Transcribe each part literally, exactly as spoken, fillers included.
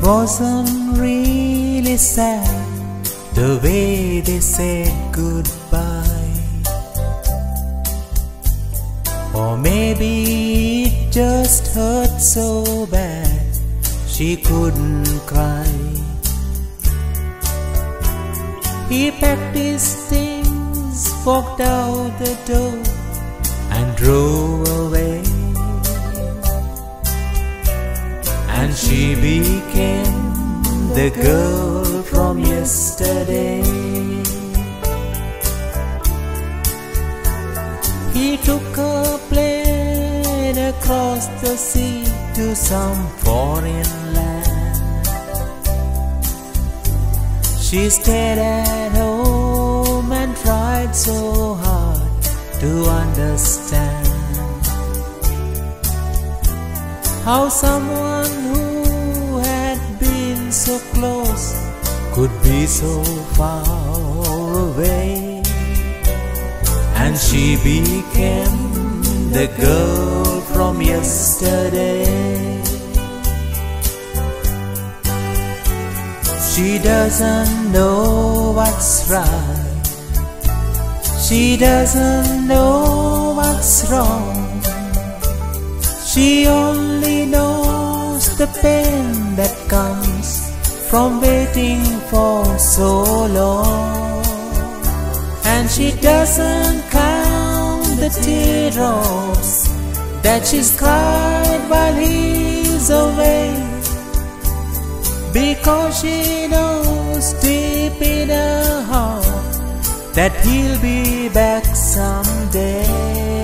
wasn't really sad the way they said goodbye. Or maybe it just hurt so bad she couldn't cry. He packed his things, walked out the door and drove away. And she became the girl from yesterday. He took a plane across the sea to some foreign land. She stayed at home and tried so hard to understand how someone who had been so close could be so far away. And she became the girl from yesterday. She doesn't know what's right, she doesn't know what's wrong. She only knows the pain that comes from waiting for so long. And she doesn't count the teardrops that she's cried while he's away, because she knows deep in her heart that he'll be back someday.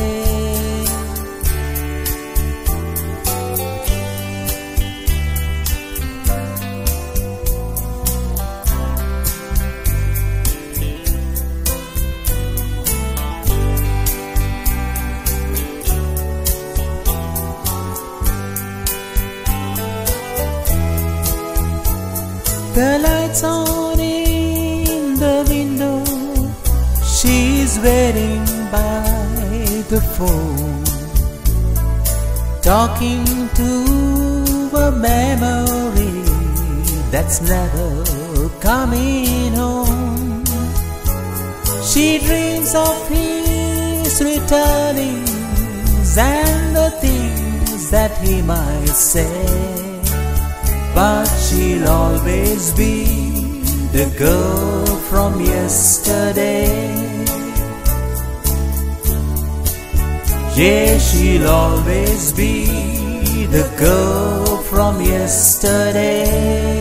The lights on in the window, she's waiting by the phone, talking to a memory that's never coming home. She dreams of his returnings and the things that he might say, but she'll always be the girl from yesterday. Yeah, she'll always be the girl from yesterday.